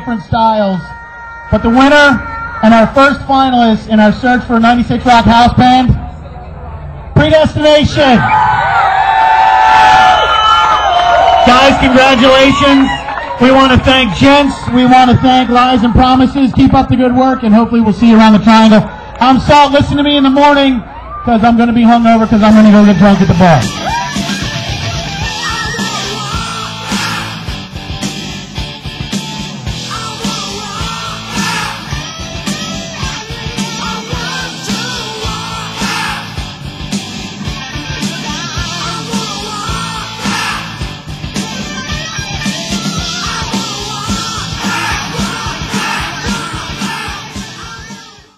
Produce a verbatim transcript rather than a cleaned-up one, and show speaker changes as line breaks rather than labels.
different styles. But the winner and our first finalist in our search for a ninety-six Rock House Band, Predestination. Guys, congratulations. We want to thank Gents. We want to thank Lies and Promises. Keep up the good work, and hopefully we'll see you around the triangle. I'm Salt. Listen to me in the morning, because I'm going to be hungover because I'm going to go get drunk at the bar.